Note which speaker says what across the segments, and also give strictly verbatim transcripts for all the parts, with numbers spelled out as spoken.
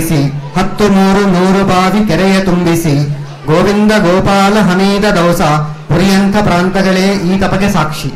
Speaker 1: ಹರಿಸಿ ಹತ್ತು ಮೂರು ನೂರು ಬಾವಿ ಕೆರೆಯ ತುಂಬಿಸಿ ಗೋವಿಂದ ಗೋಪಾಲ ಹಮೀದ ದೌಸ ಪುರಿಯಂಥ ಪ್ರಾಂತಗಳೇ ಈ ತಪಗೆ ಸಾಕ್ಷಿ.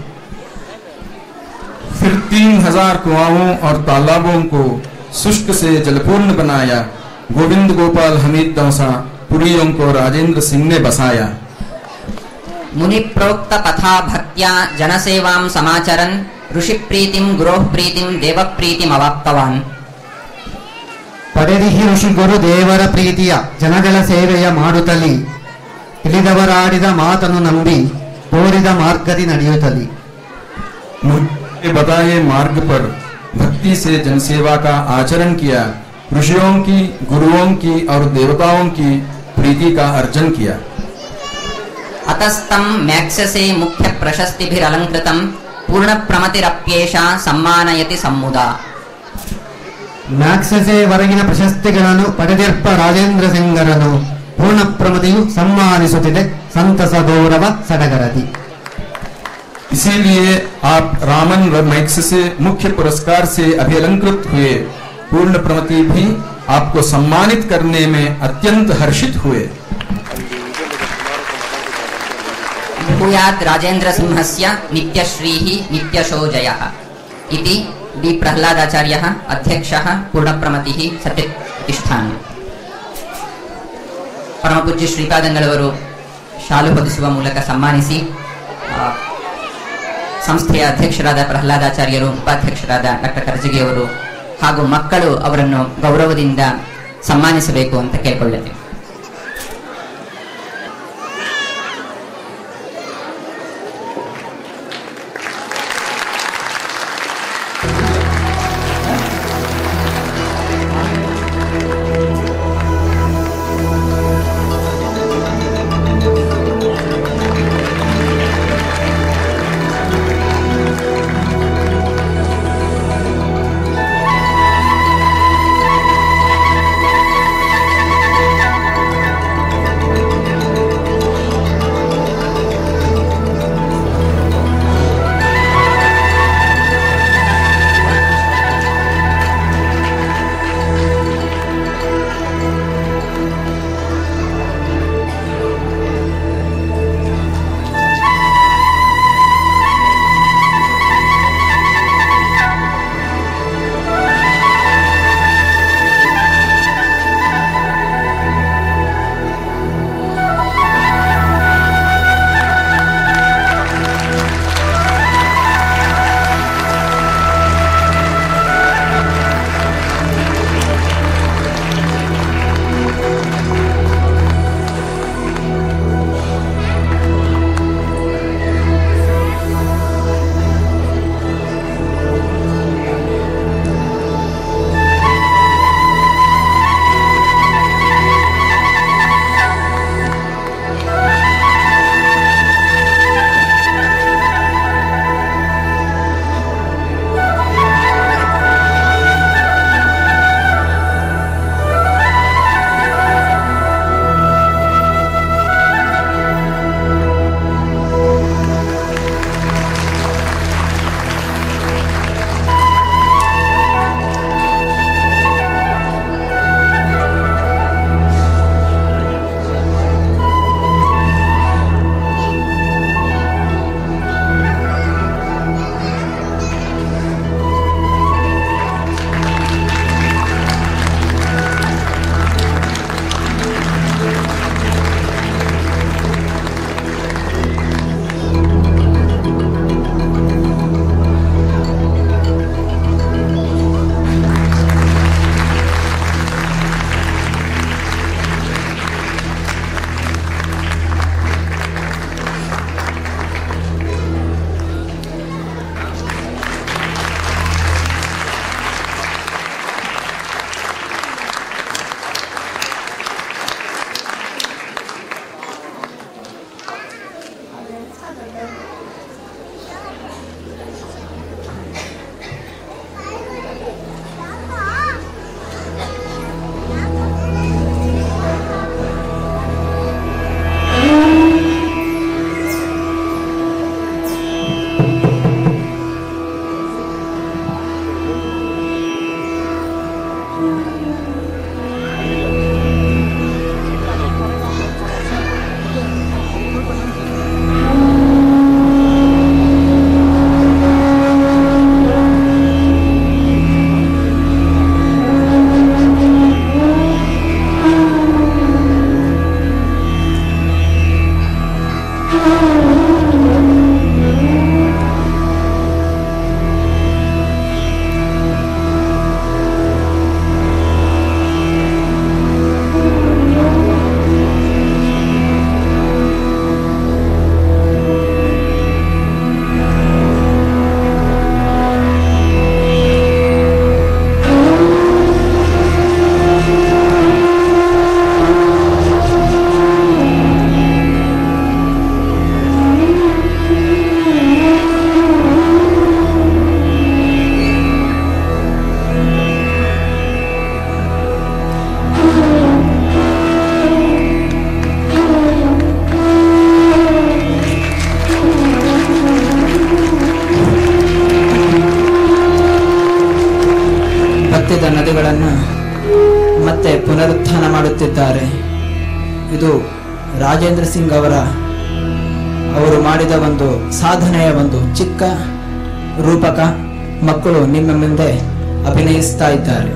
Speaker 2: फिर तीन हजार कुआओं और तालाबों को शुष्क से जलपूर्ण बनाया. गोविंद गोपाल हमीद दौसा पुरियों को राजेंद्र सिंह ने बसाया.
Speaker 3: मुनि प्रोक्त पथा भक्त्या जनसेवां समाचरन् ऋषि प्रीतिं गुरोः प्रीतिं देव प्रीतिं अवाप्तवान्.
Speaker 1: ಪಡೆದಿಹಿ ಋಷಿ ಗುರು ದೇವರ ಪ್ರೀತಿಯ ಜನಗಳ ಸೇವೆಯ ಮಾಡುತ್ತಲಿ ತಿಳಿದವರಾಡಿದ ಮಾತನ್ನು ನಂಬಿ ತೋರಿದ ಮಾರ್ಗದಿ ನಡೆಯುತ್ತಲಿ.
Speaker 2: मुझे बताए मार्ग पर भक्ति से जनसेवा का आचरण किया. ऋषियों की, गुरुओं की और देवताओं की प्रीति का अर्जन किया.
Speaker 3: अतस्तं मैक्ससे मुख्य प्रशस्तिभिरलंकृतं पूर्ण प्रमतिरप्येषा सम्मानयति सम्मुदा.
Speaker 1: ಮ್ಯಾಕ್ಸೆಸೆ ವರೆಗಿನ ಪ್ರಶಸ್ತಿಗಳನ್ನು ಪಡೆದಿರ್ಪ ರಾಜೇಂದ್ರ ಸಿಂಗರನ್ನು ಪೂರ್ಣ ಪ್ರಮತಿಯು ಸಮ್ಮಾನಿಸುತ್ತಿದೆ ಸಂತಸ ಗೌರವ ಸಡಗರದಿ.
Speaker 2: इसीलिए आप रामन व मैक्स से मुख्य पुरस्कार से अभिलंकृत हुए. पूर्ण प्रमति भी आपको सम्मानित करने में अत्यंत हर्षित हुए.
Speaker 3: भूयात् राजेंद्र सिंहस्य नित्यश्रीः नित्यशो जयः इति डी प्रह्लादाचार्यः अध्यक्षः पूर्णप्रमतिः सत्यप्रतिष्ठान. परमपूज्य ಶ್ರೀಪಾದಂಗಳವರು ಶಾಲು ಹೊದಿಸುವ ಮೂಲಕ ಸನ್ಮಾನಿಸಿ ಸಂಸ್ಥೆಯ ಅಧ್ಯಕ್ಷರಾದ ಪ್ರಹ್ಲಾದಾಚಾರ್ಯರು, ಉಪಾಧ್ಯಕ್ಷರಾದ ಡಾಕ್ಟರ್ ಕರ್ಜಗಿಯವರು ಹಾಗೂ ಮಕ್ಕಳು ಅವರನ್ನು ಗೌರವದಿಂದ ಸನ್ಮಾನಿಸಬೇಕು ಅಂತ ಕೇಳಿಕೊಳ್ಳುತ್ತೇವೆ.
Speaker 4: ಮತ್ತೆ ಪುನರುತ್ಥಾನ ಮಾಡುತ್ತಿದ್ದಾರೆ. ಇದು ರಾಜೇಂದ್ರ ಸಿಂಗ್ ಅವರ ಅವರು ಮಾಡಿದ ಒಂದು ಸಾಧನೆಯ ಒಂದು ಚಿಕ್ಕ ರೂಪಕ ಮಕ್ಕಳು ನಿಮ್ಮ ಮುಂದೆ ಅಭಿನಯಿಸ್ತಾ ಇದ್ದಾರೆ.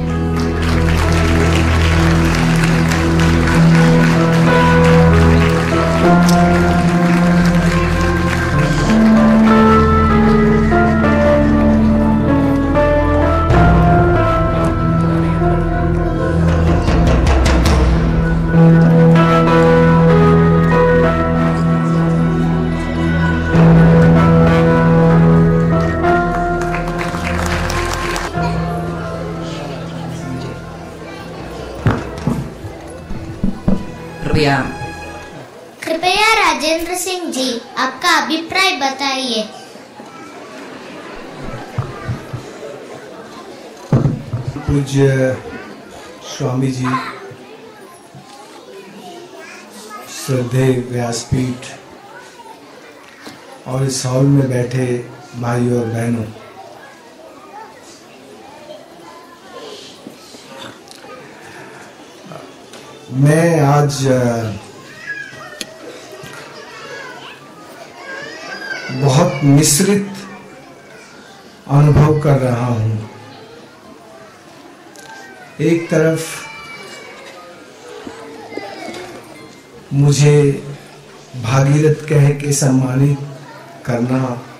Speaker 5: कृपया राजेंद्र सिंह जी आपका अभिप्राय बताइए.
Speaker 6: पूज्य स्वामी जी, श्रद्धेय व्यासपीठ और इस हॉल में बैठे भाइयों और बहनों, मैं आज बहुत मिश्रित अनुभव कर रहा हूं. एक तरफ मुझे भागीरथ कह के सम्मानित करना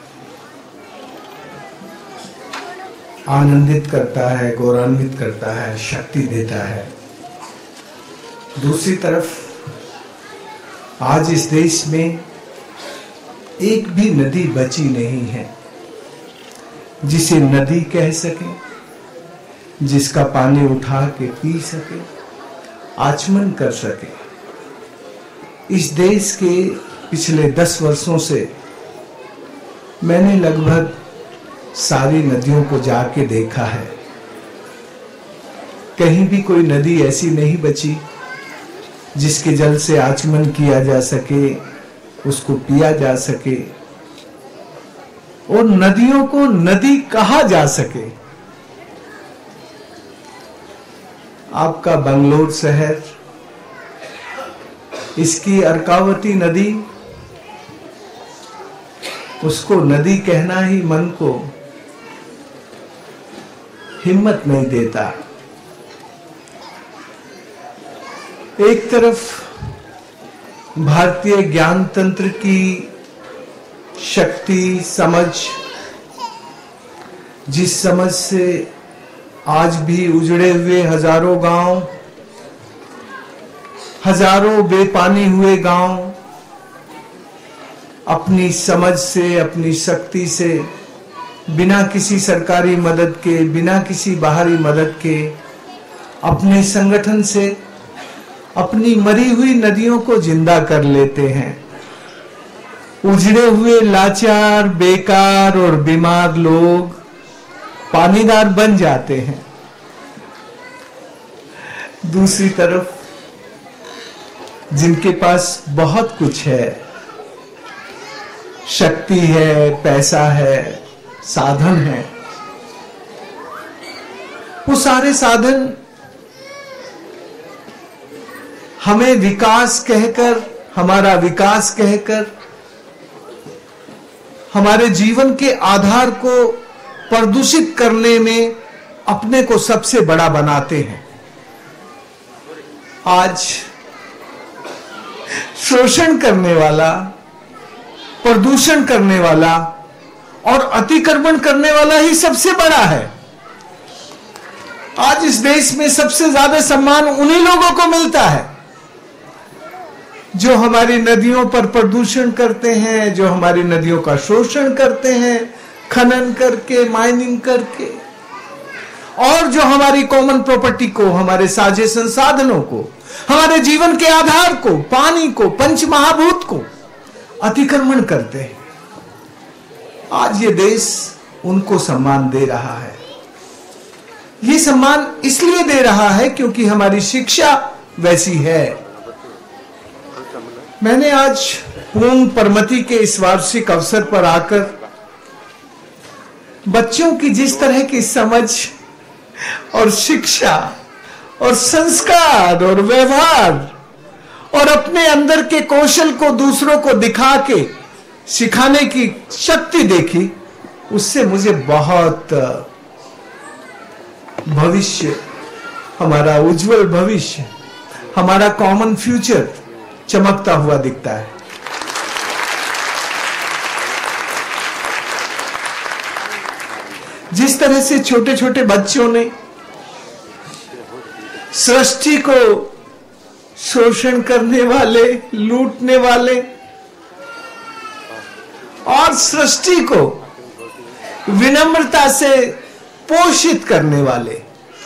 Speaker 6: आनंदित करता है, गौरवान्वित करता है, शक्ति देता है. दूसरी तरफ आज इस देश में एक भी नदी बची नहीं है जिसे नदी कह सके, जिसका पानी उठा के पी सके, आचमन कर सके. इस देश के पिछले दस वर्षों से मैंने लगभग सारी नदियों को जाके देखा है. कहीं भी कोई नदी ऐसी नहीं बची जिसके जल से आचमन किया जा सके, उसको पिया जा सके और नदियों को नदी कहा जा सके. आपका बंगलोर शहर, इसकी अर्कावती नदी, उसको नदी कहना ही मन को हिम्मत नहीं देता. एक तरफ भारतीय ज्ञान तंत्र की शक्ति, समझ, जिस समझ से आज भी उजड़े हुए हजारों गांव, हजारों बेपानी हुए गांव अपनी समझ से, अपनी शक्ति से, बिना किसी सरकारी मदद के, बिना किसी बाहरी मदद के, अपने संगठन से अपनी मरी हुई नदियों को जिंदा कर लेते हैं. उजड़े हुए लाचार, बेकार और बीमार लोग पानीदार बन जाते हैं. दूसरी तरफ जिनके पास बहुत कुछ है, शक्ति है, पैसा है, साधन है, वो सारे साधन हमें विकास कहकर, हमारा विकास कहकर हमारे जीवन के आधार को प्रदूषित करने में अपने को सबसे बड़ा बनाते हैं. आज शोषण करने वाला, प्रदूषण करने वाला और अतिक्रमण करने वाला ही सबसे बड़ा है. आज इस देश में सबसे ज्यादा सम्मान उन्हीं लोगों को मिलता है जो हमारी नदियों पर प्रदूषण करते हैं, जो हमारी नदियों का शोषण करते हैं, खनन करके, माइनिंग करके, और जो हमारी कॉमन प्रॉपर्टी को, हमारे साझे संसाधनों को, हमारे जीवन के आधार को, पानी को, पंच महाभूत को अतिक्रमण करते हैं. आज ये देश उनको सम्मान दे रहा है. ये सम्मान इसलिए दे रहा है क्योंकि हमारी शिक्षा वैसी है. मैंने आज पूर्ण परमति के इस वार्षिक अवसर पर आकर बच्चों की जिस तरह की समझ और शिक्षा और संस्कार और व्यवहार और अपने अंदर के कौशल को दूसरों को दिखा के सिखाने की शक्ति देखी, उससे मुझे बहुत भविष्य, हमारा उज्जवल भविष्य, हमारा कॉमन फ्यूचर चमकता हुआ दिखता है। जिस तरह से छोटे छोटे बच्चों ने सृष्टि को शोषण करने वाले, लूटने वाले और सृष्टि को विनम्रता से पोषित करने वाले,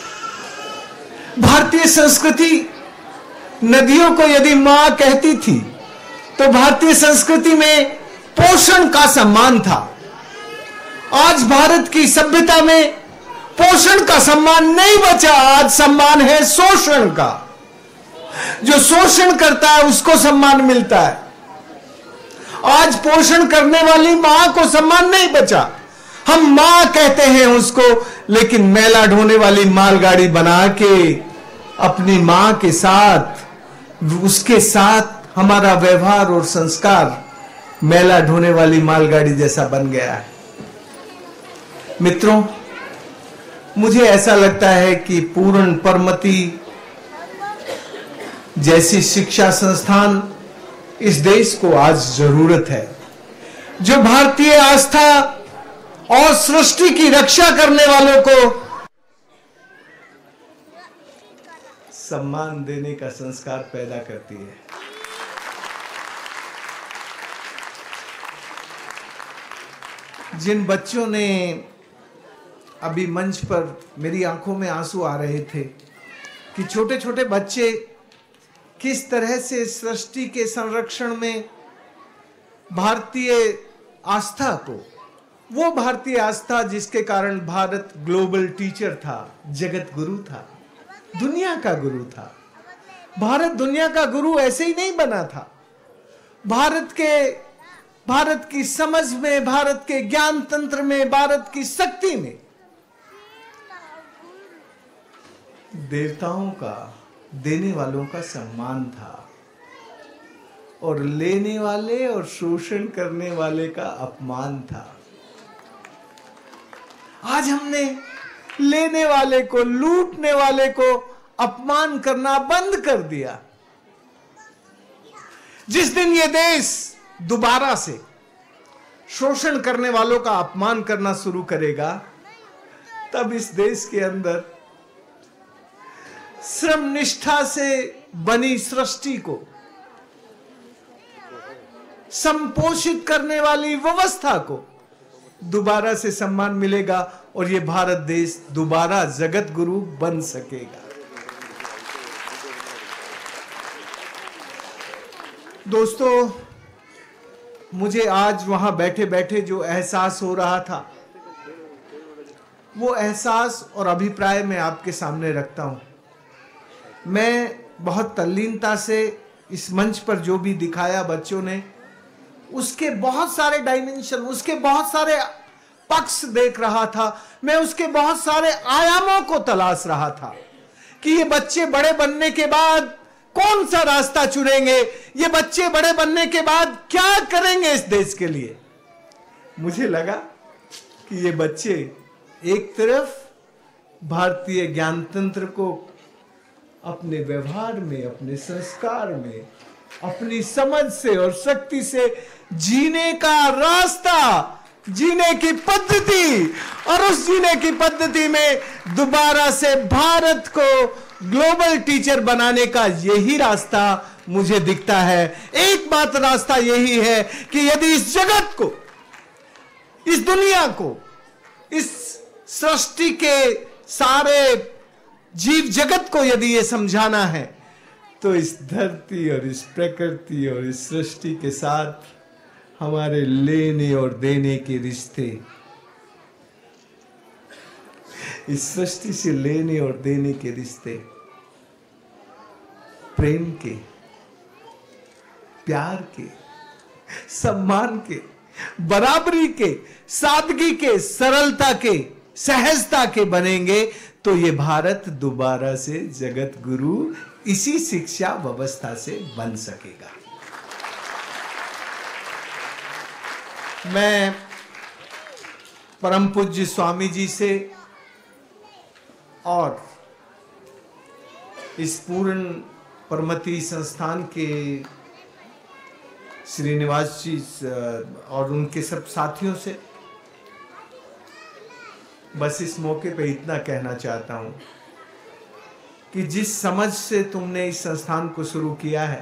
Speaker 6: भारतीय संस्कृति नदियों को यदि मां कहती थी तो भारतीय संस्कृति में पोषण का सम्मान था। आज भारत की सभ्यता में पोषण का सम्मान नहीं बचा, आज सम्मान है शोषण का। जो शोषण करता है उसको सम्मान मिलता है। आज पोषण करने वाली मां को सम्मान नहीं बचा। हम मां कहते हैं उसको, लेकिन मैला ढोने वाली मालगाड़ी बना के अपनी मां के साथ, उसके साथ हमारा व्यवहार और संस्कार मैला ढोने वाली मालगाड़ी जैसा बन गया है। मित्रों, मुझे ऐसा लगता है कि पूर्ण परमति जैसी शिक्षा संस्थान इस देश को आज जरूरत है, जो भारतीय आस्था और सृष्टि की रक्षा करने वालों को सम्मान देने का संस्कार पैदा करती है। जिन बच्चों ने अभी मंच पर, मेरी आंखों में आंसू आ रहे थे कि छोटे छोटे बच्चे किस तरह से सृष्टि के संरक्षण में भारतीय आस्था को, वो भारतीय आस्था जिसके कारण भारत ग्लोबल टीचर था, जगत गुरु था, दुनिया का गुरु था। भारत दुनिया का गुरु ऐसे ही नहीं बना था। भारत के भारत की समझ में, भारत के ज्ञान तंत्र में, भारत की शक्ति में देवताओं का, देने वालों का सम्मान था और लेने वाले और शोषण करने वाले का अपमान था। आज हमने लेने वाले को, लूटने वाले को अपमान करना बंद कर दिया। जिस दिन ये देश दोबारा से शोषण करने वालों का अपमान करना शुरू करेगा, तब इस देश के अंदर श्रम निष्ठा से बनी सृष्टि को संपोषित करने वाली व्यवस्था को दोबारा से सम्मान मिलेगा और ये भारत देश दोबारा जगत गुरु बन सकेगा। दोस्तों, मुझे आज वहां बैठे बैठे जो एहसास हो रहा था, वो एहसास और अभिप्राय मैं आपके सामने रखता हूं। मैं बहुत तल्लीनता से इस मंच पर जो भी दिखाया बच्चों ने, उसके बहुत सारे डायमेंशन, उसके बहुत सारे पक्ष देख रहा था। मैं उसके बहुत सारे आयामों को तलाश रहा था कि ये बच्चे बड़े बनने के बाद कौन सा रास्ता चुनेंगे, ये बच्चे बड़े बनने के बाद क्या करेंगे इस देश के लिए। मुझे लगा कि ये बच्चे एक तरफ भारतीय ज्ञान तंत्र को अपने व्यवहार में, अपने संस्कार में, अपनी समझ से और शक्ति से जीने का रास्ता, जीने की पद्धति, और उस जीने की पद्धति में दोबारा से भारत को ग्लोबल टीचर बनाने का यही रास्ता मुझे दिखता है। एकमात्र रास्ता यही है कि यदि इस जगत को, इस दुनिया को, इस सृष्टि के सारे जीव जगत को यदि ये समझाना है, तो इस धरती और इस प्रकृति और इस सृष्टि के साथ हमारे लेने और देने के रिश्ते, इस सृष्टि से लेने और देने के रिश्ते, प्रेम के, प्यार के, सम्मान के, बराबरी के, सादगी के, सरलता के, सहजता के बनेंगे, तो ये भारत दोबारा से जगत गुरु इसी शिक्षा व्यवस्था से बन सकेगा। मैं परम पूज्य स्वामी जी से और इस पूर्ण परमति संस्थान के श्रीनिवास जी और उनके सब साथियों से बस इस मौके पे इतना कहना चाहता हूं कि जिस समझ से तुमने इस संस्थान को शुरू किया है,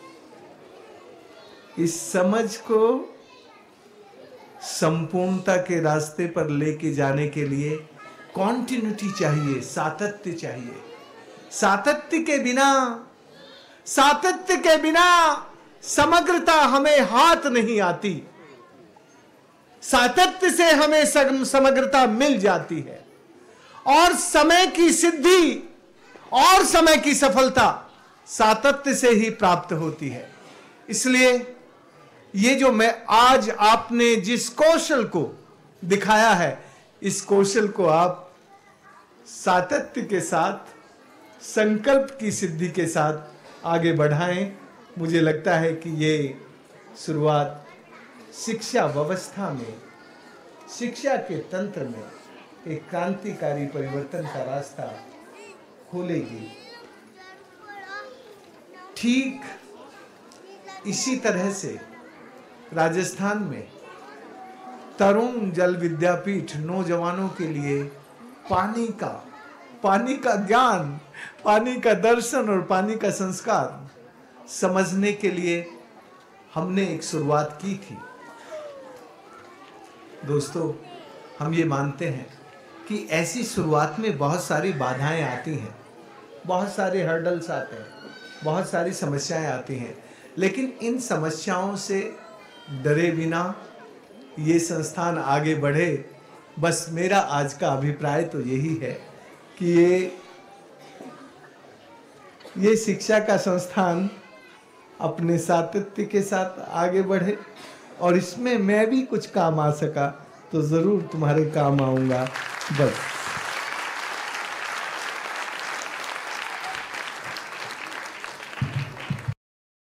Speaker 6: इस समझ को संपूर्णता के रास्ते पर लेके जाने के लिए कॉन्टिन्यूटी चाहिए, सातत्य चाहिए। सातत्य के बिना सातत्य के बिना समग्रता हमें हाथ नहीं आती। सातत्य से हमें समग्रता मिल जाती है और समय की सिद्धि और समय की सफलता सातत्य से ही प्राप्त होती है। इसलिए ये जो मैं आज आपने जिस कौशल को दिखाया है, इस कौशल को आप सातत्य के साथ, संकल्प की सिद्धि के साथ आगे बढ़ाएं। मुझे लगता है कि ये शुरुआत शिक्षा व्यवस्था में, शिक्षा के तंत्र में एक क्रांतिकारी परिवर्तन का रास्ता खोलेगी। ठीक इसी तरह से राजस्थान में तरुण जल विद्यापीठ नौजवानों के लिए पानी का पानी का ज्ञान, पानी का दर्शन और पानी का संस्कार समझने के लिए हमने एक शुरुआत की थी। दोस्तों, हम ये मानते हैं कि ऐसी शुरुआत में बहुत सारी बाधाएं आती हैं, बहुत सारे हर्डल्स आते हैं, बहुत सारी समस्याएं आती हैं, लेकिन इन समस्याओं से डरे बिना ये संस्थान आगे बढ़े। बस मेरा आज का अभिप्राय तो यही है कि ये ये शिक्षा का संस्थान अपने सातत्य के साथ आगे बढ़े और इसमें मैं भी कुछ काम आ सका तो ज़रूर तुम्हारे काम आऊँगा। बस।